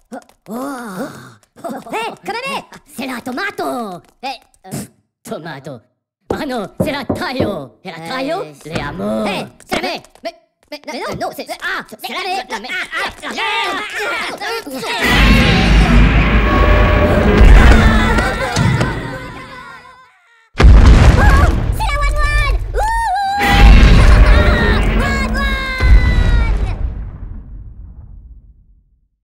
Canale! C'est la tomato! Tomato. Ah non, c'est la taille! Et la taille, les amours! Mais non, c'est... Ah! C'est la...